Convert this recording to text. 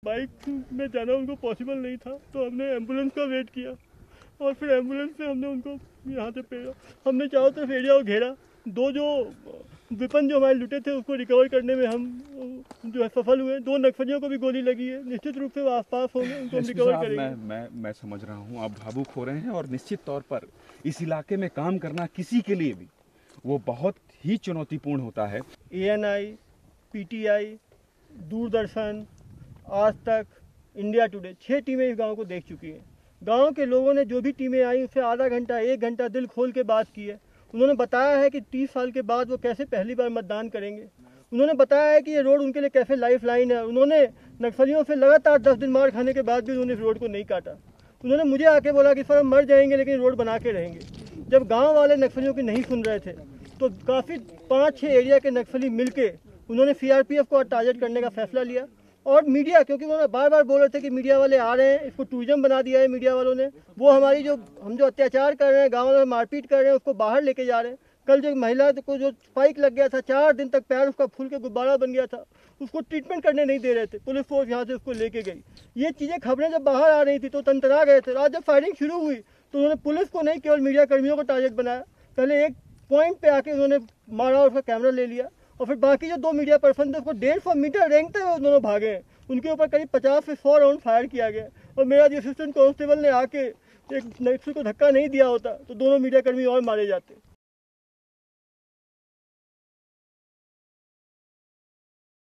Bike में जाना उनको पॉसिबल नहीं था, तो हमने एम्बुलेंस का वेट किया और फिर एम्बुलेंस से हमने उनको यहाँ से पेड़ा। हमने चारों तरफ एरिया को घेरा। दो जो वेपन जो हमारे लुटे थे उसको रिकवर करने में हम जो है सफल हुए। 2 नक्सलियों को भी गोली लगी है, निश्चित रूप से वो आसपास होंगे, उनको हम रिकवर करेंगे। मैं समझ रहा हूँ, आप भावुक हो रहे हैं और निश्चित तौर पर इस इलाके में काम करना किसी के लिए भी वो बहुत ही चुनौतीपूर्ण होता है। ANI, PTI, दूरदर्शन, आज तक, इंडिया टुडे 6 टीमें इस गांव को देख चुकी हैं। गांव के लोगों ने जो भी टीमें आई उससे आधा घंटा 1 घंटा दिल खोल के बात की है। उन्होंने बताया है कि 30 साल के बाद वो कैसे पहली बार मतदान करेंगे। उन्होंने बताया है कि ये रोड उनके लिए कैसे लाइफ लाइन है। उन्होंने नक्सलियों से लगातार 10 दिन मार खाने के बाद भी उन्होंने इस रोड को नहीं काटा। उन्होंने मुझे आके बोला कि सर हम मर जाएंगे लेकिन रोड बना के रहेंगे। जब गाँव वाले नक्सलियों की नहीं सुन रहे थे तो काफ़ी 5-6 एरिया के नक्सली मिलके उन्होंने CRPF को टारगेट करने का फैसला लिया। और मीडिया, क्योंकि उन्होंने बार बार बोल रहे थे कि मीडिया वाले आ रहे हैं, इसको टूरिज्म बना दिया है मीडिया वालों ने। वो हमारी हम जो अत्याचार कर रहे हैं, गाँव में मारपीट कर रहे हैं, उसको बाहर लेके जा रहे हैं। कल जो महिला को जो स्पाइक लग गया था, 4 दिन तक पैर उसका फूल के गुब्बारा बन गया था, उसको ट्रीटमेंट करने नहीं दे रहे थे। पुलिस फोर्स यहाँ से उसको लेके गई। ये चीज़ें खबरें जब बाहर आ रही थी तो तंतरा गए थे। आज जब फायरिंग शुरू हुई तो उन्होंने पुलिस को नहीं केवल मीडिया कर्मियों को टारगेट बनाया। पहले एक पॉइंट पे आके उन्होंने मारा और उसका कैमरा ले लिया और फिर बाकी जो 2 मीडिया पर्सन थे उसको 150 मीटर रेंगते हुए दोनों भागे हैं। उनके ऊपर करीब 50 से 100 राउंड फायर किया गया और मेरा जो असिस्टेंट कांस्टेबल ने आके एक नक्सली को धक्का नहीं दिया होता तो दोनों मीडिया कर्मी और मारे जाते।